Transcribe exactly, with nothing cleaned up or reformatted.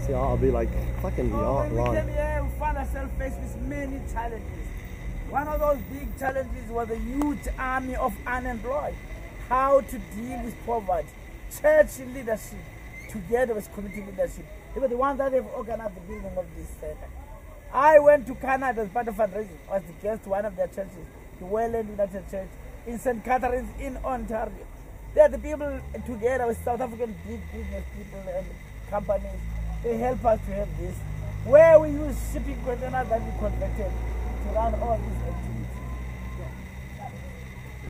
See, I'll be like fucking Oh, beyond when we wrong. came here, we found ourselves faced with many challenges. One of those big challenges was the huge army of unemployed. How to deal with poverty. Church leadership, together with community leadership. They were the ones that have organized the building of this center. I went to Canada as part of fundraising. I was the guest to one of their churches, the Welland United Church in Saint Catharines in Ontario. There, the people together with South African big business people and companies, they help us to have this. Where we use shipping containers that we converted to run all these activities.